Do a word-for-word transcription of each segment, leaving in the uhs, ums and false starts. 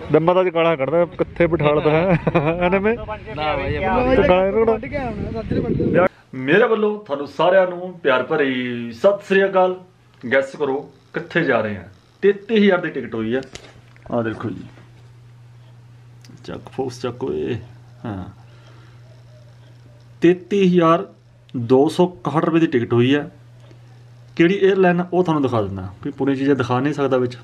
दम्मा तो गाला कढ़दा कित्थे बिठालदा है एने में मेरे वालों थानू सारिਆਂ ਨੂੰ प्यार भरी सत श्री अकाल। गैस करो कित्थे जा रहे हैं। तेती हज़ार की टिकट हुई है। आ देखो जी चक फोक्स चक हाँ तेती हज़ार दो सौ इकहठ रुपये की टिकट हुई है। किहड़ी एयरलाइन है वो थानू दिखा दिंदा भी पूरी चीज़ें दिखा नहीं सकता विच।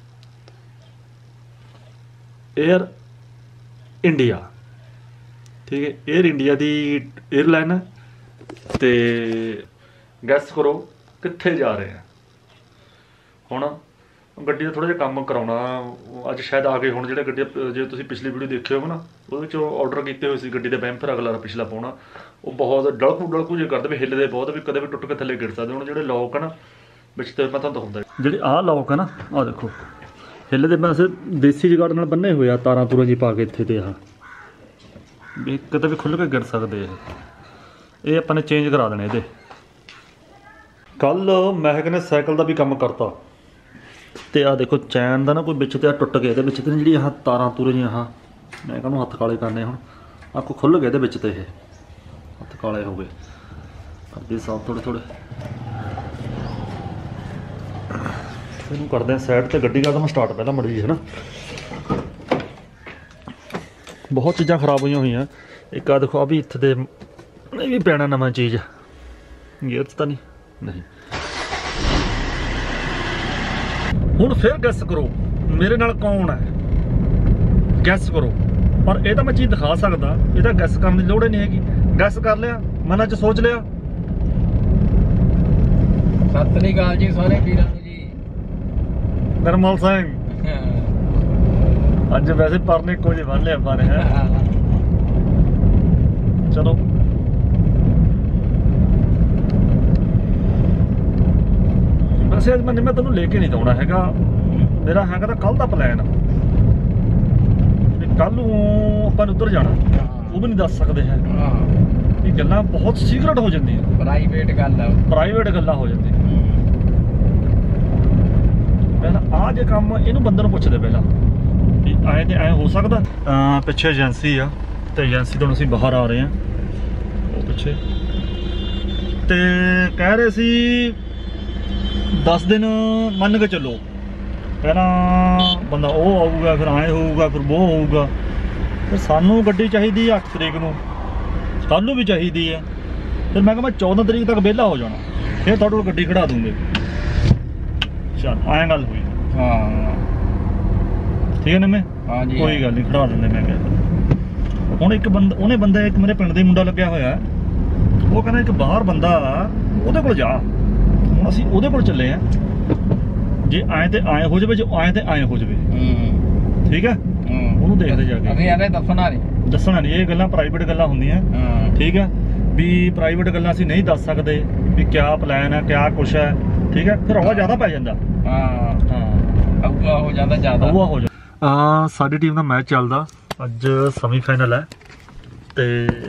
एयर इंडिया ठीक है एयर इंडिया की एयरलाइन है। तो गैस करो कित्थे जा रहे हैं। हुण गड्डी का थोड़ा जिहा काम कराउणा अज शायद आ गए हुण जिहड़े गड्डी जे तुसीं पिछली वीडियो देखे हो ना उहदे विच ऑर्डर कीते होए सी गड्डी दे बैम्पर अगला पिछला पाउणा वो बहुत डलकू डलकू जे करदे भी हिलदे बहुत भी कदे भी टुट के थल्ले गिर सकदे। हुण जिहड़े लॉक है ना विच ते मैं तुहानूं दिखाउंदा जिहड़ी आह लॉक है ना आ देखो हिलदे वैसे देसी जुगाड़ नाल बन्ने होए आ तारां तूरां जी पा के इत्थे ते आह भी कदे भी खुल के गिर सकदे ये आपां ने चेंज करा देने इहदे। कल महक ने साइकिल का भी काम करता तो आ देखो चैन का ना कोई बिच ते टुट गया बिच ते जी आह तारां तूरां जी आह मैं कहूँ हत्थ काले करने हुण आपको खुल गए बिच ते ये हत्थ काले हो गए करदे साफ थोड़े थोड़े इनू करते हैं साइड ते गड्डी का मैं स्टार्ट पहला मड़ी है ना बहुत चीज़ां खराब हुई हुई हैं। एक आ देखो अभी इत्थे ये भी पैना नवा चीज़ गियर तो नहीं नहीं। हुण फिर गैस करो मेरे नाल कौन है गैस करो पर यह तो मैं चीज़ दिखा सकदा ये गैस करने की लोड़ ही नहीं हैगी। गैस कर लिया मन च सोच लिया। सत श्री अकाल जी सारे वीरां नूं जी। निर्मल सिंह अज वैसे परने को जी बन लिया पर है चलो वैसे अज मैं मैं तेन लेके नहीं दौड़ा है मेरा है कल का प्लैन कल अपन उधर जाना वो भी नहीं दस सकते हैं ये गल्लां बहुत सीक्रेट हो जाती प्राइवेट गल प्राइवेट गल्लां हो जाती पहला आ जो काम इनू बंदे नूं पुछदे पहला भी आए तो ऐ हो सकता। पिछे एजेंसी आ तो एजेंसी तो असीं बाहर आ रहे हैं वो पिछे तो कह रहे सी दस दिन मन के चलो पहला बंदा वो आऊगा फिर आए होगा फिर वो होगा फिर सानू गड्डी चाहिए अठ तरीक नूं कल नूं भी चाहिए है फिर मैं कहा मैं चौदह तरीक तक वेला हो जाना फिर तुहाडे कोल गड्डी खड़ा दूंगे। चल आए गल हुई हाँ ठीक है ना मैं हाँ जी कोई गल नहीं खड़ा देंगे मैं कह हुण एक बंदा उन्हें बंदा एक मेरे पिंड दा मुंडा लग्या होया वो कहना एक बाहर बंदा उहदे कोल जा हुण असीं उहदे कोल चले हैं जे आए तो आए हो जाए जो आए तो आए हो जाए ठीक है ਉਹਨੂੰ ਦੇਖਦੇ ਜਾ ਕੇ ਅਸੀਂ ਐਵੇਂ ਦੱਸਣਾ ਨਹੀਂ ਦੱਸਣਾ ਨਹੀਂ ਇਹ ਗੱਲਾਂ ਪ੍ਰਾਈਵੇਟ ਗੱਲਾਂ ਹੁੰਦੀਆਂ ਠੀਕ ਹੈ ਵੀ ਪ੍ਰਾਈਵੇਟ ਗੱਲਾਂ ਅਸੀਂ ਨਹੀਂ ਦੱਸ ਸਕਦੇ ਵੀ ਕਿਆ ਪਲਾਨ ਹੈ ਕਿਆ ਕੁਛ ਹੈ ਠੀਕ ਹੈ ਫਿਰ ਹਵਾ ਜ਼ਿਆਦਾ ਪੈ ਜਾਂਦਾ ਹਾਂ ਹਾਂ ਹਵਾ ਹੋ ਜਾਂਦਾ ਜ਼ਿਆਦਾ ਹਵਾ ਹੋ ਜਾਂਦਾ। ਆ ਸਾਡੀ ਟੀਮ ਦਾ ਮੈਚ ਚੱਲਦਾ ਅੱਜ ਸੈਮੀਫਾਈਨਲ ਹੈ ਤੇ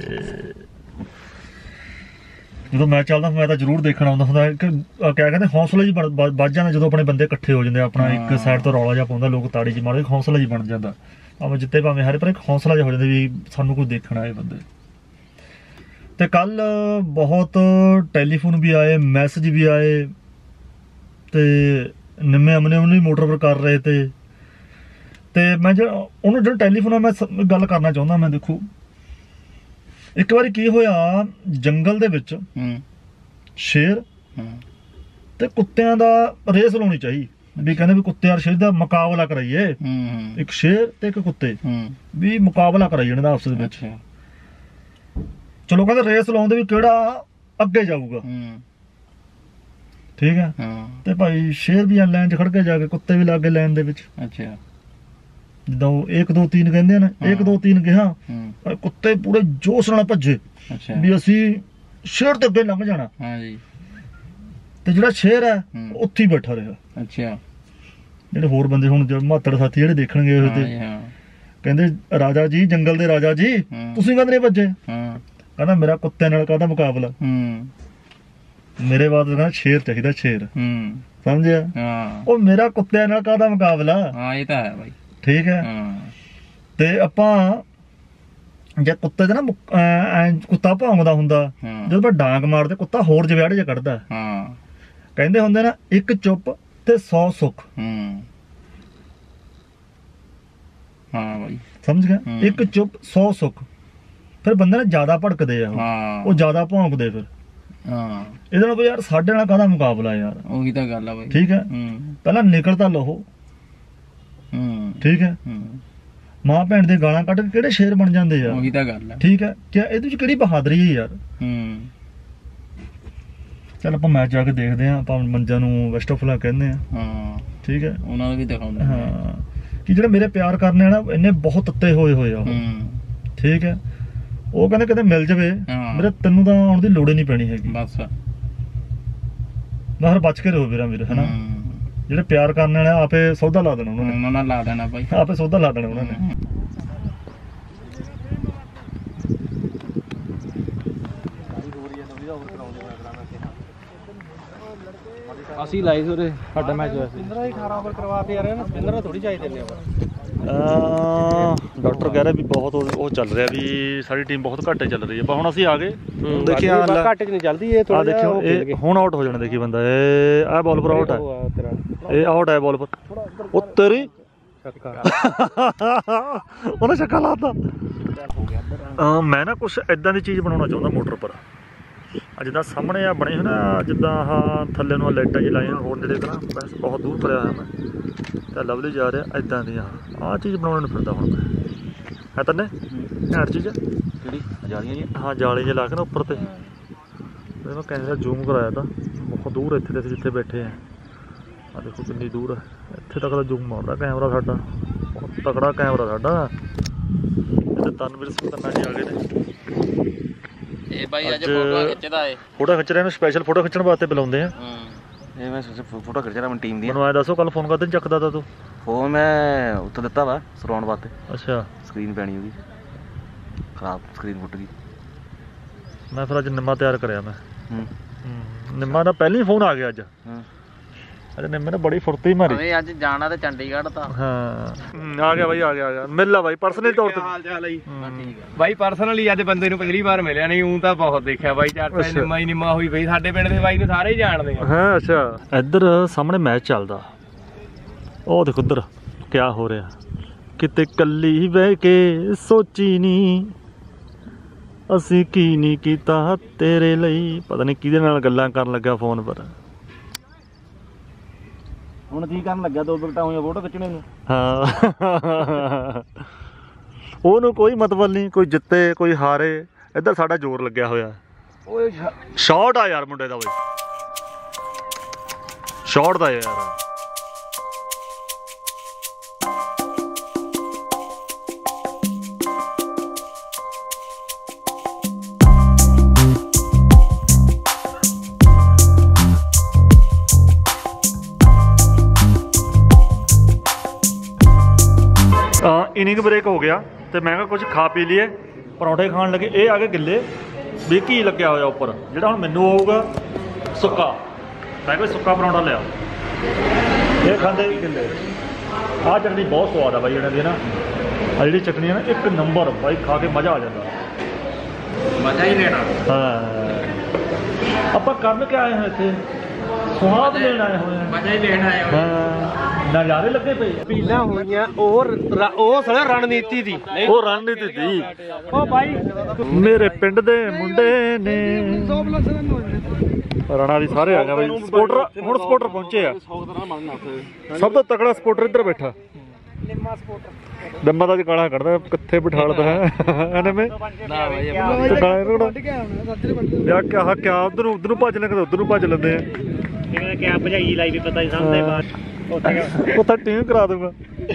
ਜਦੋਂ ਮੈਚ ਚੱਲਦਾ ਮੈਂ ਤਾਂ ਜ਼ਰੂਰ ਦੇਖਣ ਆਉਂਦਾ ਹੁੰਦਾ ਕਿ ਕਿਆ ਕਹਿੰਦੇ ਹੌਸਲਾ ਜੀ ਵੱਧ ਜਾਂਦਾ ਜਦੋਂ ਆਪਣੇ ਬੰਦੇ ਇਕੱਠੇ ਹੋ ਜਾਂਦੇ ਆਪਣਾ ਇੱਕ ਸਾਈਡ ਤੋਂ ਰੌਲਾ ਜਿਹਾ ਪਾਉਂਦਾ ਲੋਕ ਤਾੜੀ 'ਚ ਮਾਰਦੇ ਹੌਸਲਾ ਜੀ ਬਣ ਜਾਂਦਾ ਭਾਵੇਂ ਜਿੱਤੇ ਭਾਵੇਂ ਹਾਰੇ ਪਰ ਇੱਕ ਹੌਸਲਾ ਜਿਹਾ ਹੋ ਜਾਂਦਾ ਵੀ ਸਾਨੂੰ ਕੋਈ ਦੇਖਣਾ ਇਹ ਬੰਦੇ। ਤੇ ਕੱਲ ਬਹੁਤ ਟੈਲੀਫੋਨ ਵੀ ਆਏ ਮੈਸੇਜ ਵੀ ਆਏ ਤੇ ਨਿੰਮੇ ਅਮਨੇ ਉਹਨੇ ਮੋਟਰ ਪਰ ਕਰ ਰਹੇ ਤੇ ਤੇ ਮੈਂ ਜਿਹੜਾ ਉਹਨੂੰ ਜਿਹੜਾ ਟੈਲੀਫੋਨ ਆ ਮੈਂ ਗੱਲ ਕਰਨਾ ਚਾਹੁੰਦਾ ਮੈਂ ਦੇਖੋ ਇੱਕ ਵਾਰੀ ਕੀ ਹੋਇਆ ਜੰਗਲ ਦੇ ਵਿੱਚ ਸ਼ੇਰ ਤੇ ਕੁੱਤਿਆਂ ਦਾ ਰੇਸ ਲਾਉਣੀ ਚਾਹੀ ਵੀ ਕਹਿੰਦੇ ਵੀ ਕੁੱਤੇ ਔਰ ਸ਼ੇਰ ਦਾ ਮੁਕਾਬਲਾ ਕਰਾਈਏ ਇੱਕ ਸ਼ੇਰ ਤੇ ਇੱਕ ਕੁੱਤੇ ਵੀ ਮੁਕਾਬਲਾ ਕਰਾਈ ਇਹਨਾਂ ਦਾ ਆਪਸ ਦੇ ਵਿੱਚ ਚਲੋ ਕਹਿੰਦੇ ਰੇਸ ਲਾਉਂਦੇ ਵੀ ਕਿਹੜਾ ਅੱਗੇ ਜਾਊਗਾ ਠੀਕ ਹੈ ਤੇ ਭਾਈ ਸ਼ੇਰ ਵੀ ਲਾਈਨ 'ਚ ਖੜ ਕੇ ਜਾ ਕੇ ਕੁੱਤੇ ਵੀ ਲਾਗੇ ਲਾਈਨ ਦੇ ਵਿੱਚ ਅੱਛਾ ਜਿੱਦਾਂ ਉਹ ਇੱਕ ਦੋ ਤਿੰਨ ਕਹਿੰਦੇ ਨੇ ਇੱਕ ਦੋ ਤਿੰਨ ਕਿਹਾ ਕੁੱਤੇ ਪੂਰੇ ਜੋਸ਼ ਨਾਲ ਭੱਜੇ ਵੀ ਅਸੀਂ ਸ਼ੇਰ ਤੇ ਅੱਗੇ ਲੰਘ ਜਾਣਾ ਤੇ ਜਿਹੜਾ ਸ਼ੇਰ ਹੈ ਉੱਥੇ ਹੀ ਬੈਠਾ ਰਿਹਾ ਅੱਛਾ ਜਿਹੜੇ ਹੋਰ ਬੰਦੇ ਹੁਣ ਮਾਤੜ ਸਾਥੀ ਜਿਹੜੇ ਦੇਖਣ ਗਏ ਹੋਏ ਤੇ ਕਹਿੰਦੇ ਰਾਜਾ ਜੀ ਜੰਗਲ ਦੇ ਰਾਜਾ ਜੀ ਤੁਸੀਂ ਕਹਿੰਦੇ ਨਹੀਂ ਭੱਜੇ ਕਹਿੰਦਾ ਮੇਰਾ ਕੁੱਤੇ ਨਾਲ ਕਾਹਦਾ ਮੁਕਾਬਲਾ ਮੇਰੇ ਬਾਅਦ ਕਹਿੰਦਾ ਸ਼ੇਰ ਚਾਹੀਦਾ ਸ਼ੇਰ ਸਮਝਿਆ ਉਹ ਮੇਰਾ ਕੁੱਤਿਆਂ ਨਾਲ ਕਾਹਦਾ ਮੁਕਾਬਲਾ ਹਾਂ ਇਹ ਤਾਂ ਹੈ ਬਾਈ ਠੀਕ ਹੈ ਤੇ ਆਪਾਂ ਜੇ ਕੁੱਤੇ ਦੇ ਨਾ ਮੁੱਕ- ਐਂ- ਐਂ ਕੁੱਤਾ ਭੌਂਕਦਾ ਹੁੰਦਾ ਹਾਂ। ਜਦੋਂ ਆਪਾਂ ਡਾਂਗ ਮਾਰਦੇ ਕੁੱਤਾ ਹੋਰ ਜਵਿਆੜੇ ਜਿਹਾ ਕੱਢਦਾ। ਹਾਂ ਕਹਿੰਦੇ ਹੁੰਦੇ ਨਾ ਇੱਕ ਚੁੱਪ ਤੇ ਸੌ ਸੁੱਖ। ਹੂੰ ਹਾਂ ਬਾਈ ਸਮਝ ਗਿਆ? ਹੂੰ। ਇੱਕ ਚੁੱਪ ਸੌ ਸੁੱਖ। ਫਿਰ ਬੰਦੇ ਨੇ ਜ਼ਿਆਦਾ ਭੜਕਦੇ ਆ ਉਹ ਹਾਂ ਉਹ ਜ਼ਿਆਦਾ ਭੌਂਕਦੇ। ਫਿਰ ਹਾਂ ਇਹਦੇ ਨਾਲ ਵੀ ਯਾਰ ਸਾਡੇ ਨਾਲ ਕਾਹਦਾ ਮੁਕਾਬਲਾ ਯਾਰ। ਉਹੀ ਤਾਂ ਗੱਲ ਆ ਬਾਈ। ਠੀਕ ਹੈ, ਹੂੰ ਪਹਿਲਾਂ ਨਿਕਲ ਤਾਂ ਲਹੋ। ਹੂੰ ਠੀਕ ਹੈ, ਹੂੰ ਮਾਂ ਭੈਣ ਦੀ ਗਾਲਾਂ ਕੱਢ ਕੇ ਕਿਹੜੇ ਸ਼ੇਰ ਬਣ ਜਾਂਦੇ ਆ। ਉਹੀ ਤਾਂ ਗੱਲ ਆ। ਠੀਕ ਹੈ, ਕਿ ਇਹਦੇ ਵਿੱਚ ਕਿਹੜੀ ਬਹਾਦਰੀ ਹੈ ਯਾਰ। ਹੂੰ ਚੱਲ ਆਪਾਂ ਮੈਚ ਜਾ ਕੇ ਦੇਖਦੇ ਆਂ। ਆਪਾਂ ਮੰਜਾਂ ਨੂੰ ਬੈਸਟ ਆਫ ਲੱਕ ਕਹਿੰਦੇ ਆ। ਹਾਂ ਠੀਕ ਹੈ, ਉਹਨਾਂ ਨੂੰ ਵੀ ਦਿਖਾਉਂਦੇ। ਹਾਂ ਕਿ ਜਿਹੜੇ ਮੇਰੇ ਪਿਆਰ ਕਰਨੇ ਆ ਨਾ ਇੰਨੇ ਬਹੁਤ ਤੱਤੇ ਹੋਏ ਹੋਏ ਆ ਉਹ। ਹੂੰ ਠੀਕ ਹੈ, ਉਹ ਕਹਿੰਦੇ ਕਿਤੇ ਮਿਲ ਜਾਵੇ ਹਾਂ। ਮੇਰੇ ਤੈਨੂੰ ਤਾਂ ਆਉਣ ਦੀ ਲੋੜ ਹੀ ਨਹੀਂ ਪੈਣੀ ਹੈਗੀ। ਬਸ ਬਾਹਰ ਬਚ ਕੇ ਰਹੋ ਵੀਰਾ ਮੇਰੇ, ਹਨਾ। ਹੂੰ। ਜਿਹੜੇ ਪਿਆਰ ਕਰਨ ਵਾਲੇ ਆ, ਆਪੇ ਸੌਦਾ ਲਾ ਦੇਣਾ ਉਹਨਾਂ ਨੇ। ਉਹਨਾਂ ਨਾਲ ਲਾ ਦੇਣਾ ਬਾਈ। ਆਪੇ ਸੌਦਾ ਲਾ ਦੇਣਾ ਉਹਨਾਂ ਨੇ। ਅਸੀਂ ਲਾਈ ਸੋਰੇ ਸਾਡਾ ਮੈਚ ਹੋਇਆ ਸੀ। ਸਪਿੰਦਰ ਹੀ ਅਠਾਰਾਂ ਓਵਰ ਕਰਵਾਤੇ ਯਾਰ ਇਹਨਾਂ ਸਪਿੰਦਰ ਥੋੜੀ ਚਾਹੀਦੇ ਨੇ ਓਵਰ। ਡਾਕਟਰ ਕਹਿ ਰਿਹਾ ਵੀ ਬਹੁਤ ਉਹ ਉਹ ਚੱਲ ਰਿਹਾ ਵੀ ਸਾਡੀ ਟੀਮ ਬਹੁਤ ਘੱਟ ਚੱਲ ਰਹੀ ਹੈ। ਪਰ ਹੁਣ ਅਸੀਂ ਆ ਗਏ। ਦੇਖਿਆ ਘੱਟ ਚ ਨਹੀਂ ਚੱਲਦੀ ਇਹ ਆ ਥੋੜਾ ਦੇਖਿਓ ਇਹ ਹੁਣ ਆਊਟ ਹੋ ਜਾਣਾ। ਦੇਖੀ ਬੰਦਾ ਇਹ ਆ ਬਾਲ ਪਰ ਆਊਟ ਹੈ। ਇਹ ਆਊਟ ਹੈ ਬਾਲ ਪਰ। ਉਹ ਤੇਰੀ ਉਹਨੇ ਛੱਕਾ ਲਾਤਾ। ਮੈਂ ਨਾ ਕੁਛ ਇਦਾਂ ਦੀ ਚੀਜ਼ ਬਣਾਉਣਾ ਚਾਹੁੰਦਾ ਮੋਟਰ ਪਰ। ਆ ਜਿੱਦਾਂ ਸਾਹਮਣੇ ਆ ਬਣੇ ਹੋਏ ਨਾ, ਜਿੱਦਾਂ ਆਹ ਥੱਲੇ ਨੂੰ ਲਾਈਟਾਂ ਜਿਹੀ ਲਾਈਆਂ ਹੋਰ ਜਿਹੜੇ ਤਰ੍ਹਾਂ। ਬਸ ਬਹੁਤ ਦੂਰ ਤੁਰਿਆ ਹੋਇਆ ਮੈਂ ਤਾਂ ਲਵਲੀ ਜਾ ਰਿਹਾ ਇੱਦਾਂ ਦੀਆਂ। ਆਹ ਚੀਜ਼ ਬਣਾਉਣ ਨੂੰ ਫਿਰਦਾ ਹੁਣ ਮੈਂ। ਹੈ ਤੰਨੇ ਘੈਂਟ ਚੀਜ਼ ਕਿਹੜੀ ਜਾਲੀਆਂ ਜੀ? ਹਾਂ ਜਾਲੀ ਜਿਹੇ ਲਾ ਕੇ ਨਾ ਉੱਪਰ ਤੇ। ਮੈਂ ਕੈਮਰਾ ਜ਼ੂਮ ਕਰਾਇਆ ਤਾਂ ਬਹੁਤ ਦੂਰ ਇੱਥੇ ਦੇ ਜਿੱਥੇ ਬੈਠੇ ਆ। ਆ ਦੇਖੋ ਕਿੰਨੀ ਦੂਰ ਹੈ। ਇੱਥੇ ਤੱਕ ਦਾ ਜ਼ੂਮ ਮਾਰਦਾ ਕੈਮਰਾ ਸਾਡਾ। ਬਹੁਤ ਤਕੜਾ ਕੈਮਰਾ ਸਾਡਾ। ਇੱਥੇ ਤਨਵੀਰ ਸਿੰਘ ਤੰਨਾ ਜੀ ਆ ਗਏ ਨੇ। ਇਹ ਬਾਈ ਅੱਜ ਫੋਟੋ ਖਿੱਚਦਾ ਏ। ਫੋਟੋ ਖਿੱਚ ਰਹੇ ਨੂੰ ਸਪੈਸ਼ਲ ਫੋਟੋ ਖਿੱਚਣ ਵਾਸਤੇ ਬੁਲਾਉਂਦੇ ਆ। ਇਹ ਮੈਂ ਫੋਟੋ ਖਿੱਚ ਰਿਹਾ ਮੈਂ ਟੀਮ ਦੀ। ਮੈਨੂੰ ਐਂ ਦੱਸੋ ਕੱਲ ਫੋਨ ਕਰਦੇ ਨਹੀਂ ਚੱਕਦਾ ਤਾ ਤੂੰ? ਫੋਨ ਮੈਂ ਉੱਤੇ ਦਿੱਤਾ ਵਾ ਸਰਾਉਣ ਵਾਸਤੇ। ਅੱਛਾ ਸਕਰੀਨ ਪੈਣੀ ਉਹਦੀ ਖਰਾਬ, ਸਕਰੀਨ ਫੁੱਟ ਗਈ। ਮੈਂ ਫਿਰ ਅੱਜ ਨਿੰਮਾ ਤਿਆਰ ਕਰਿਆ ਮੈਂ। ਹੂੰ ਨਿੰਮਾ ਦਾ ਪਹਿਲਾਂ ਹੀ ਫੋਨ ਆ ਗਿਆ ਅੱਜ। ਹਾਂ ਅਰੇ ਨਿੰਮੇ ਨੇ ਬੜੀ ਫੁਰਤੀ ਮਾਰੀ। ਅਰੇ ਅੱਜ ਜਾਣਾ ਤੇ ਚੰਡੀਗੜ੍ਹ ਤਾਂ। ਹਾਂ ਆ ਗਿਆ ਬਾਈ ਆ ਗਿਆ ਆ ਗਿਆ। ਮਿਲ ਲਾ ਬਾਈ ਪਰਸਨਲੀ ਤੌਰ ਤੇ। ਹਾਲ ਚਾਲ ਹੈ ਬਾਈ। ਪਰਸਨਲੀ ਅੱਜ ਬੰਦੇ ਨੂੰ ਪਹਿਲੀ ਵਾਰ ਮਿਲਿਆ, ਨਹੀਂ ਊਂ ਤਾਂ ਬਹੁਤ ਦੇਖਿਆ ਬਾਈ। ਚਾਰ ਪੰਜ ਨਿੰਮਾ ਹੀ ਨਿੰਮਾ ਹੋਈ ਬਈ। ਸਾਡੇ ਪਿੰਡ ਦੇ ਬਾਈ ਨੂੰ ਸਾਰੇ ਹੀ ਜਾਣਦੇ ਆ। ਹਾਂ ਅੱਛਾ। ਇੱਧਰ ਸਾਹਮਣੇ ਮੈਚ ਚੱਲਦਾ। ਉਹ ਦੇਖੋ ਉੱਧਰ ਕਿਆ ਹੋ ਰਿਹਾ। ਕਿਤੇ ਕੱਲੀ ਬਹਿ ਕੇ ਸੋਚੀ ਨੀ ਅਸੀਂ ਕੀ ਨਹੀਂ ਕੀਤਾ ਤੇਰੇ ਲਈ। ਪਤਾ ਨਹੀਂ ਕਿਹਦੇ ਨਾਲ ਗੱਲਾਂ ਕਰਨ ਲੱਗਾ ਫੋਨ ਪਰ। ਹੁਣ ਕੀ ਕਰਨ ਲੱਗਿਆ? ਦੋ ਵਿਕਟਾਂ ਹੋਈਆਂ ਫੋਟੋ ਖਿੱਚਣੇ ਨੂੰ। ਹਾਂ ਉਹਨੂੰ ਕੋਈ ਮਤਲਬ ਨਹੀਂ, ਕੋਈ ਜਿੱਤੇ ਕੋਈ ਹਾਰੇ। ਇੱਧਰ ਸਾਡਾ ਜ਼ੋਰ ਲੱਗਿਆ ਹੋਇਆ। ਓਏ ਸ਼ਾਟ ਆ ਯਾਰ ਮੁੰਡੇ ਦਾ ਬਈ। ਸ਼ਾਟ ਦਾ ਯਾਰ। ਇਨਿੰਗ ਬ੍ਰੇਕ ਹੋ ਗਿਆ ਤੇ ਮੈਂ ਕਿਹਾ ਕੁਝ ਖਾ ਪੀ ਲਈਏ। ਪਰੌਂਠੇ ਖਾਣ ਲੱਗੇ। ਇਹ ਆ ਕੇ ਗਿੱਲੇ ਵੀ ਘੀ ਲੱਗਿਆ ਹੋਇਆ ਉੱਪਰ। ਜਿਹੜਾ ਹੁਣ ਮੈਨੂੰ ਆਊਗਾ ਸੁੱਕਾ। ਮੈਂ ਕਿਹਾ ਸੁੱਕਾ ਪਰੌਂਠਾ ਲਿਆ। ਇਹ ਖਾਂਦੇ ਗਿੱਲੇ। ਆਹ ਚਟਨੀ ਬਹੁਤ ਸਵਾਦ ਆ ਬਾਈ ਇਹਨਾਂ ਦੀ ਨਾ। ਆ ਜਿਹੜੀ ਚਟਨੀ ਹੈ ਨਾ ਇੱਕ ਨੰਬਰ ਬਾਈ। ਖਾ ਕੇ ਮਜ਼ਾ ਆ ਜਾਂਦਾ। ਮਜ਼ਾ ਹੀ ਲੈਣਾ। ਹਾਂ ਆਪਾਂ ਕਰਨ ਕੇ ਆਏ ਹਾਂ ਇੱਥੇ? ਸਵਾਦ ਲੈਣ ਆਏ ਹੋਏ ਆ। ਮਜ਼ਾ ਹੀ ਲੈਣ ਆਏ ਹੋਏ। ਹਾਂ ਨਜ਼ਾਰੇ ਲੱਗੇ ਪਏ। ਪੀਲਾਂ ਹੋਈਆਂ ਉਹ ਉਹ ਸਾਲਾ ਰਣਨੀਤੀ ਦੀ। ਉਹ ਰਣਨੀਤੀ ਦੀ। ਉਹ ਬਾਈ ਮੇਰੇ ਪਿੰਡ ਦੇ ਮੁੰਡੇ ਨੇ ਰਣਾ ਦੀ ਸਾਰੇ ਆ ਗਏ ਬਾਈ। ਸਪੋਰਟਰ ਹੁਣ ਸਪੋਰਟਰ ਪਹੁੰਚੇ ਆ। ਸਭ ਤੋਂ ਤਕੜਾ ਸਪੋਰਟਰ ਇੱਧਰ ਬੈਠਾ। ਨਿੰਮਾ ਸਪੋਰਟਰ। ਨਿੰਮਾ ਦਾ ਗਾਲਾਂ ਕੱਢਦਾ ਕਿੱਥੇ ਬਿਠਾਲਦਾ ਹੈ ਐਨਵੇਂ। ਨਾ ਬਾਈ ਯਾਰ ਕਿਆ ਕਿਆ ਉਧਰ ਨੂੰ ਉਧਰ ਨੂੰ ਭੱਜ ਲੈਂਦੇ ਉਧਰ ਨੂੰ ਭੱਜ ਲੈਂਦੇ ਆ। ਕਿਵੇਂ ਕਿਆ ਭਜਾਈ ਲਾਈ ਵੀ ਪਤਾ ਨਹੀਂ ਸਾਹਮਣੇ ਬਾਹਰ। ਉੱਥੇ ਟੀਮ ਕਰਾ ਦੂੰਗਾ।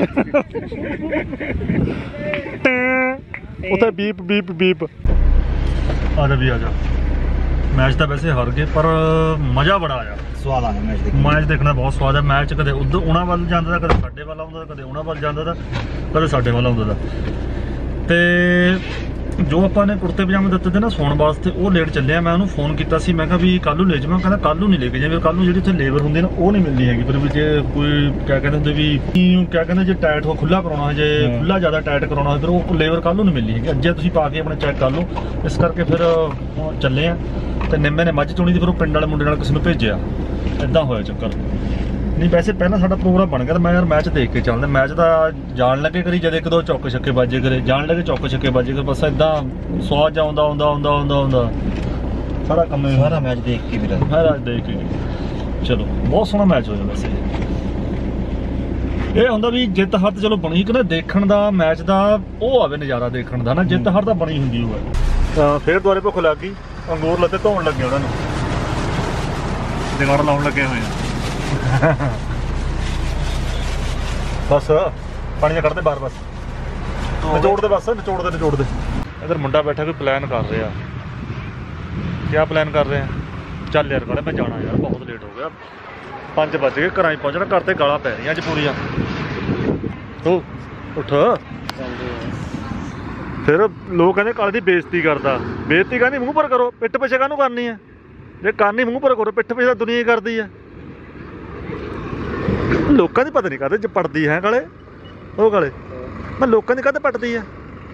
ਉੱਥੇ ਬੀਪ ਬੀਪ ਬੀਪ। ਆ ਜਾ ਵੀ ਆ ਜਾ। ਮੈਚ ਤਾਂ ਵੈਸੇ ਹਾਰ ਗਏ ਪਰ ਮਜ਼ਾ ਬੜਾ ਆਇਆ। ਸਵਾਦ ਆ ਗਿਆ ਮੈਚ ਦੇਖ। ਮੈਚ ਦੇਖਣਾ ਬਹੁਤ ਸਵਾਦ ਹੈ। ਮੈਚ ਕਦੇ ਉਧਰ ਉਹਨਾਂ ਵੱਲ ਜਾਂਦਾ ਤਾਂ ਕਦੇ ਸਾਡੇ ਵੱਲ ਆਉਂਦਾ, ਕਦੇ ਉਹਨਾਂ ਵੱਲ ਜਾਂਦਾ ਤਾਂ ਕਦੇ ਸਾਡੇ ਵੱਲ ਆਉਂਦਾ ਤਾਂ। ਤੇ ਜੋ ਆਪਾਂ ਨੇ ਕੁੜਤੇ ਪਜਾਮੇ ਦਿੱਤੇ ਤੇ ਨਾ ਸੌਣ ਵਾਸਤੇ ਉਹ ਲੇਟ ਚੱਲਿਆ। ਮੈਂ ਉਹਨੂੰ ਫੋਨ ਕੀਤਾ ਸੀ, ਮੈਂ ਕਿਹਾ ਵੀ ਕੱਲ੍ਹ ਨੂੰ ਲੈ ਜਾਵਾਂ। ਕਹਿੰਦਾ ਕੱਲ੍ਹ ਨੂੰ ਨਹੀਂ ਲੈ ਕੇ ਜਾਵੇਂ, ਕੱਲ੍ਹ ਨੂੰ ਜਿਹੜੀ ਉੱਥੇ ਲੇਬਰ ਹੁੰਦੀ ਨਾ ਉਹ ਨਹੀਂ ਮਿਲਣੀ ਹੈਗੀ। ਫਿਰ ਵੀ ਜੇ ਕੋਈ ਕਿਆ ਕਹਿੰਦੇ ਹੁੰਦੇ ਵੀ ਕਿਆ ਕਹਿੰਦੇ ਜੇ ਟਾਈਟ ਹੋ ਖੁੱਲ੍ਹਾ ਕਰਾਉਣਾ, ਜੇ ਖੁੱਲ੍ਹਾ ਜ਼ਿਆਦਾ ਟਾਈਟ ਕਰਾਉਣਾ ਫਿਰ ਉਹ ਲੇਬਰ ਕੱਲ੍ਹ ਨੂੰ ਨਹੀਂ ਮਿਲਣੀ ਹੈਗੀ। ਅੱਜੇ ਤੁਸੀਂ ਪਾ ਕੇ ਆਪਣੇ ਚੈੱਕ ਕਰ ਲਓ। ਇਸ ਕਰਕੇ ਫਿਰ ਚੱਲੇ ਆ। ਤੇ ਨਿੰਮੇ ਨੇ ਮੱਝ ਚੋਣੀ ਦੀ, ਫਿਰ ਉਹ ਪਿੰਡ ਵਾਲੇ ਮੁੰਡੇ ਨਾਲ ਕਿਸੇ ਨੂੰ ਭੇਜਿਆ। ਇੱਦਾਂ ਹੋਇਆ ਚੱਕਰ। ਨਹੀਂ ਵੈਸੇ ਪਹਿਲਾਂ ਸਾਡਾ ਪ੍ਰੋਗਰਾਮ ਬਣ ਗਿਆ ਤਾਂ ਮੈਂ ਯਾਰ ਮੈਚ ਦੇਖ ਕੇ ਚੱਲਦਾ। ਮੈਚ ਤਾਂ ਜਾਣ ਲੱਗੇ ਕਰੀ ਜਦ ਇੱਕ ਦੋ ਚੌਕੇ ਛੱਕੇ ਬਾਜੇ ਕਰੇ, ਜਾਣ ਲੱਗੇ ਚੌਕੇ ਛੱਕੇ ਬਾਜੇ ਕਰੇ, ਬਸ ਇੱਦਾਂ ਸਵਾਦ ਜਾ ਆਉਂਦਾ ਆਉਂਦਾ ਆਉਂਦਾ ਆਉਂਦਾ ਆਉਂਦਾ ਸਾਰਾ ਕੰਮ ਸਾਰਾ ਮੈਚ ਦੇਖ ਕੇ ਵੀਰ ਸਾਰਾ ਦੇਖ ਕੇ ਚਲੋ ਬਹੁਤ ਸੋਹਣਾ ਮੈਚ ਹੋਇਆ। ਵੈਸੇ ਇਹ ਹੁੰਦਾ ਵੀ ਜਿੱਤ ਹਾਰ ਤਾਂ ਚਲੋ ਬਣੀ ਕਿ ਨਾ ਦੇਖਣ ਦਾ ਮੈਚ ਦਾ ਉਹ ਆਵੇ ਨਜ਼ਾਰਾ ਦੇਖਣ ਦਾ ਨਾ। ਜਿੱਤ ਹਾਰ ਤਾਂ ਬਣੀ ਹੁੰਦੀ ਉਹ ਹੈ। ਤਾਂ ਫੇਰ ਦੁਆਰੇ ਭੁੱਖ ਲੱਗ ਗਈ, ਅੰਗੂਰ ਲੱਤੇ ਧੋਣ ਲੱਗੇ ਉਹਨਾਂ ਨੂੰ, ਜਗਾੜ ਲਾਉਣ ਲੱਗੇ ਹੋਏ ਆ। ਬਸ ਪਾਣੀ ਦਾ ਕੱਢਦੇ ਬਾਹਰ, ਬਸ ਨਿਚੋੜ ਦੇ, ਬਸ ਨਿਚੋੜ ਦੇ ਨਿਚੋੜ ਦੇ। ਇੱਧਰ ਮੁੰਡਾ ਬੈਠਾ ਕੋਈ ਪਲਾਨ ਕਰ ਰਿਹਾ। ਕਿਆ ਪਲਾਨ ਕਰ ਰਿਹਾ? ਚੱਲ ਯਾਰ ਕਾਲੇ ਮੈਂ ਜਾਣਾ ਯਾਰ, ਬਹੁਤ ਲੇਟ ਹੋ ਗਿਆ। ਪੰਜ ਵੱਜ ਗਏ, ਘਰਾਂ 'ਚ ਪਹੁੰਚਣਾ, ਘਰ ਤੇ ਗਾਲਾਂ ਪੈ ਰਹੀਆਂ ਅੱਜ ਪੂਰੀਆਂ। ਤੂੰ ਉੱਠ। ਫਿਰ ਲੋਕ ਕਹਿੰਦੇ ਕਾਲੇ ਦੀ ਬੇਇੱਜ਼ਤੀ ਕਰਦਾ। ਬੇਇੱਜ਼ਤੀ ਕਹਿੰਦੀ ਮੂੰਹ ਪਰ ਕਰੋ, ਪਿੱਠ ਪਿੱਛੇ ਕਾਹਨੂੰ ਕਰਨੀ ਹੈ? ਜੇ ਕਰਨੀ ਮੂੰਹ ਪਰ ਕਰੋ, ਪਿੱਠ ਪਿੱਛੇ ਤਾਂ ਦੁਨੀਆ ਹੀ ਕਰਦੀ ਹੈ। ਲੋਕਾਂ ਦੀ ਪਤਾ ਨਹੀਂ ਕਰਦੇ ਜੇ ਪੜਦੀ ਹੈ ਕਾਲੇ ਉਹ ਕਾਲੇ ਮੈਂ ਲੋਕਾਂ ਦੀ ਕਾਹਤੇ ਪਟਦੀ ਆ।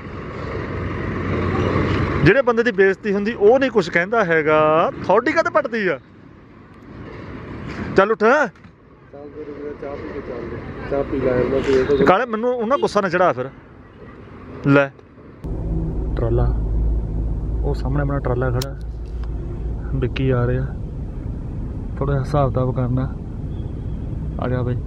ਜਿਹੜੇ ਬੰਦੇ ਦੀ ਬੇਇੱਜ਼ਤੀ ਹੁੰਦੀ ਉਹ ਨਹੀਂ ਕੁਝ ਕਹਿੰਦਾ ਹੈਗਾ, ਤੁਹਾਡੀ ਕਾਹਤੇ ਪਟਦੀ ਆ? ਚੱਲ ਉੱਠ ਕਾਲੇ, ਮੈਨੂੰ ਉਹਨਾਂ ਗੁੱਸਾ ਨਾ ਚੜਾ। ਫਿਰ ਲੈ ਟਰਾਲਾ, ਉਹ ਸਾਹਮਣੇ ਆਪਣਾ ਟਰਾਲਾ ਖੜਾ, ਵਿੱਕੀ ਆ ਰਿਹਾ, ਥੋੜਾ ਹਿਸਾਬ ਕਿਤਾਬ ਕਰਨਾ। ਆ ਗਿਆ ਬਈ।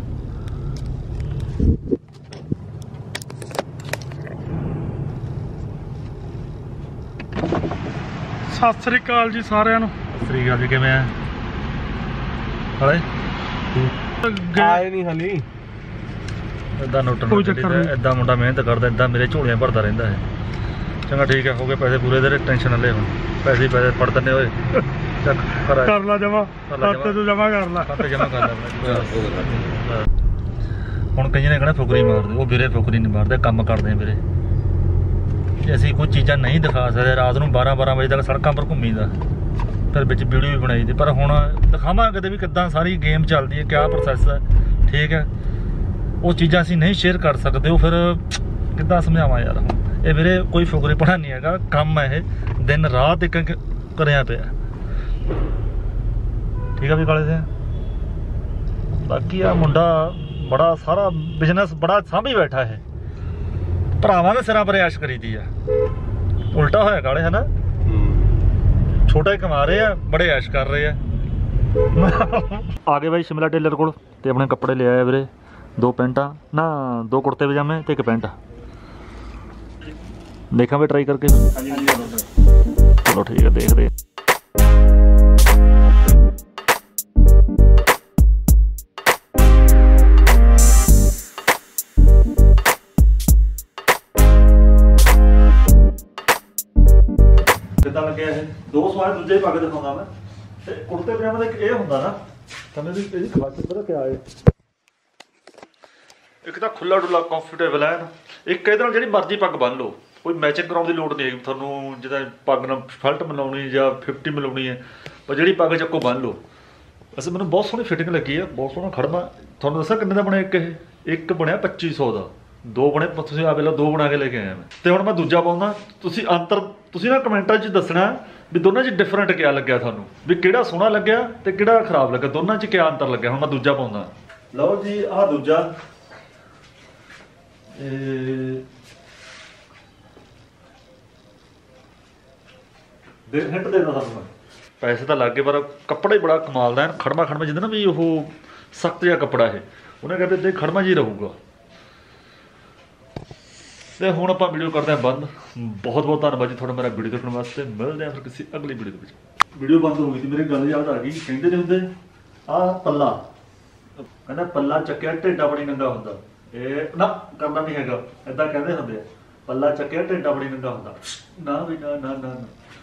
ਸਤਿ ਸ੍ਰੀ ਅਕਾਲ ਜੀ ਸਾਰਿਆਂ ਨੂੰ। ਸਤਿ ਸ੍ਰੀ ਅਕਾਲ ਜੀ, ਕਿਵੇਂ ਆ ਹਾਲੇ? ਆਏ ਨਹੀਂ ਹਾਲੀ। ਏਦਾਂ ਨੋਟ ਏਦਾਂ ਮੁੰਡਾ ਮਿਹਨਤ ਕਰਦਾ, ਏਦਾਂ ਮੇਰੇ ਝੋਲੀਆਂ ਭਰਦਾ ਰਹਿੰਦਾ ਹੈ। ਚੰਗਾ ਠੀਕ ਹੈ, ਹੋ ਗਏ ਪੈਸੇ ਪੂਰੇ ਤੇਰੇ, ਟੈਨਸ਼ਨ ਨਾ ਲੈ। ਹੁਣ ਪੈਸੇ ਪੈਸੇ ਪੜ ਦਿੰਦੇ ਹੋਏ ਕਰ ਲਾ ਜਮਾ, ਖਾਤੇ ਤੋਂ ਜਮਾ ਕਰ ਲਾ, ਖਾਤੇ ਜਮਾ ਕਰ ਲਾ। ਹੁਣ ਕਈਆਂ ਨੇ ਕਹਿਣਾ ਫੁਕਰੀ ਮਾਰਦੇ, ਉਹ ਵੀਰੇ ਫੁਕਰੀ ਨਹੀਂ ਮਾਰਦੇ, ਕੰਮ ਕਰਦੇ ਵੀਰੇ। ਜੇ ਅਸੀਂ ਕੋਈ ਚੀਜ਼ਾਂ ਨਹੀਂ ਦਿਖਾ ਸਕਦੇ, ਰਾਤ ਨੂੰ ਬਾਰਾਂ ਬਾਰਾਂ ਵਜੇ ਤੱਕ ਸੜਕਾਂ ਪਰ ਘੁੰਮੀਦਾ, ਫਿਰ ਵਿੱਚ ਵੀਡੀਓ ਵੀ ਬਣਾਈ ਦੀ। ਪਰ ਹੁਣ ਦਿਖਾਵਾਂਗੇ ਕਦੇ ਵੀ ਕਿੱਦਾਂ ਸਾਰੀ ਗੇਮ ਚੱਲਦੀ ਹੈ, ਕਿਆ ਪ੍ਰੋਸੈਸ ਹੈ, ਠੀਕ ਹੈ। ਉਹ ਚੀਜ਼ਾਂ ਅਸੀਂ ਨਹੀਂ ਸ਼ੇਅਰ ਕਰ ਸਕਦੇ, ਉਹ ਫਿਰ ਕਿੱਦਾਂ ਸਮਝਾਵਾਂ ਯਾਰ। ਹੁਣ ਇਹ ਵੀਰੇ ਕੋਈ ਫੁਕਰੀ ਪੜਾ ਨਹੀਂ ਹੈਗਾ, ਕੰਮ ਹੈ ਇਹ, ਦਿਨ ਰਾਤ ਇੱਕ ਕਰਿਆ ਪਿਆ, ਠੀਕ ਆ ਵੀ ਕਾਲੇ ਦੇ। ਬਾਕੀ ਆ ਮੁੰਡਾ ਬੜਾ ਸਾਰਾ ਬਿਜ਼ਨਸ ਬੜਾ ਸਾਂਭੀ ਬੈਠਾ ਇਹ, ਭਰਾਵਾਂ ਦੇ ਸਿਰਾਂ ਪਰ ਐਸ਼ ਕਰੀਦੀ ਆ। ਉਲਟਾ ਹੋਇਆ ਕਾਲੇ ਹੈ ਨਾ, ਛੋਟਾ ਹੀ ਕਮਾ ਰਹੇ ਆ, ਬੜੇ ਐਸ਼ ਕਰ ਰਹੇ ਆ। ਆ ਗਏ ਬਾਈ ਸ਼ਿਮਲਾ ਟੇਲਰ ਕੋਲ ਤੇ ਆਪਣੇ ਕੱਪੜੇ ਲੈ ਆਏ ਵੀਰੇ। ਦੋ ਪੈਂਟਾਂ ਨਾ, ਦੋ ਕੁੜਤੇ ਪਜਾਮੇ ਤੇ ਇੱਕ ਪੈਂਟ। ਦੇਖਾਂ ਵੀ ਟਰਾਈ ਕਰਕੇ। ਚਲੋ ਠੀਕ ਹੈ, ਦੇਖਦੇ ਆ। ਕਿੱਦਾਂ ਲੱਗਿਆ ਇਹ? ਦੋ ਸਵਾਲ ਦੂਜੇ ਪੱਗ ਦਿਖਾਉਂਦਾ ਮੈਂ। ਤੇ ਕੁੜਤੇ ਪਜਾਮੇ ਦਾ ਇੱਕ ਇਹ ਹੁੰਦਾ ਨਾ, ਤੁਹਾਨੂੰ ਇਹਦੀ ਇਹਦੀ ਖਾਸੀਅਤ ਪਤਾ ਕਿਆ ਹੈ? ਇੱਕ ਤਾਂ ਖੁੱਲਾ ਡੁੱਲਾ ਕੰਫਰਟੇਬਲ ਹੈ, ਇੱਕ ਇਹਦੇ ਨਾਲ ਜਿਹੜੀ ਮਰਜ਼ੀ ਪੱਗ ਬੰਨ ਲਓ, ਕੋਈ ਮੈਚਿੰਗ ਕਰਾਉਣ ਦੀ ਲੋੜ ਨਹੀਂ ਹੈਗੀ ਤੁਹਾਨੂੰ। ਜਿੱਦਾਂ ਪੱਗ ਨਾਲ ਫਲਟ ਮਿਲਾਉਣੀ ਜਾਂ ਫਿਫਟੀ ਮਿਲਾਉਣੀ ਹੈ, ਪਰ ਜਿਹੜੀ ਪੱਗ ਚੱਕੋ ਬੰਨ ਲਓ। ਵੈਸੇ ਮੈਨੂੰ ਬਹੁਤ ਸੋਹਣੀ ਫਿਟਿੰਗ ਲੱਗੀ ਆ, ਬਹੁਤ ਸੋਹਣਾ ਖੜਮਾ। ਤੁਹਾਨੂੰ ਦੱਸਾਂ ਕਿੰਨੇ ਦਾ ਬਣਿਆ ਇੱਕ? ਇਹ ਇੱਕ ਬਣਿਆ ਪੱਚੀ ਸੌ ਦਾ, ਦੋ ਬਣੇ, ਤੁਸੀਂ ਆ ਵੇਲੇ ਦੋ ਬਣਾ ਕੇ ਲੈ ਕੇ ਆਇਆ ਮੈਂ। ਤੇ ਹੁਣ ਮੈਂ ਦੂਜਾ ਪਾਉਂਦਾ। ਤੁਸੀਂ ਅੰਤਰ ਤੁਸੀਂ ਨਾ ਕਮੈਂਟਾਂ 'ਚ ਦੱਸਣਾ ਵੀ ਦੋਨਾਂ 'ਚ ਡਿਫਰੈਂਟ ਕਿਆ ਲੱਗਿਆ ਤੁਹਾਨੂੰ, ਵੀ ਕਿਹੜਾ ਸੋਹਣਾ ਲੱਗਿਆ ਤੇ ਕਿਹੜਾ ਖਰਾਬ ਲੱਗਿਆ, ਦੋਨਾਂ 'ਚ ਕਿਆ ਅੰਤਰ ਲੱਗਿਆ। ਹੁਣ ਮੈਂ ਦੂਜਾ ਪਾਉਂਦਾ। ਲਓ ਜੀ ਆਹ ਦੂਜਾ, ਦੇ ਹਿੰਟ ਦੇਣਾ ਤੁਹਾਨੂੰ ਮੈਂ। ਪੈਸੇ ਤਾਂ ਲੱਗ ਗਏ ਪਰ ਕੱਪੜਾ ਹੀ ਬੜਾ ਕਮਾਲ ਦਾ ਹੈ, ਖੜਮਾ ਖੜਮਾ ਜਿੱਦਾਂ ਨਾ ਵੀ ਉਹ ਸਖਤ ਜਿਹਾ ਕੱਪੜਾ ਇਹ, ਉਹਨੇ ਕਹਿੰਦੇ ਇੱਦਾਂ ਖੜਮਾ ਜੀ ਰਹੂਗਾ। ਤੇ ਹੁਣ ਆਪਾਂ ਵੀਡੀਓ ਕਰਦੇ ਹਾਂ ਬੰਦ। ਬਹੁਤ ਬਹੁਤ ਧੰਨਵਾਦ ਜੀ ਤੁਹਾਡਾ ਮੇਰਾ ਵੀਡੀਓ ਦੇਖਣ ਵਾਸਤੇ। ਮਿਲਦੇ ਹਾਂ ਫਿਰ ਕਿਸੇ ਅਗਲੀ ਵੀਡੀਓ ਦੇ ਵਿੱਚ। ਵੀਡੀਓ ਬੰਦ ਹੋ ਗਈ ਸੀ, ਮੇਰੀ ਗੱਲ ਯਾਦ ਆ ਗਈ। ਕਹਿੰਦੇ ਨਹੀਂ ਹੁੰਦੇ ਆਹ ਪੱਲਾ, ਕਹਿੰਦਾ ਪੱਲਾ ਚੱਕਿਆ ਢਿੱਡਾ ਬਣੀ ਨੰਗਾ ਹੁੰਦਾ। ਇਹ ਨਾ ਕਰਨਾ ਨਹੀਂ ਹੈਗਾ, ਏਦਾਂ ਕਹਿੰਦੇ ਹੁੰਦੇ ਆ, ਪੱਲਾ ਚੱਕਿਆ ਢਿੱਡਾ ਬਣੀ ਨੰਗਾ ਹੁੰਦਾ। ਨਾ ਵੀ ਨਾ ਨਾ ਨਾ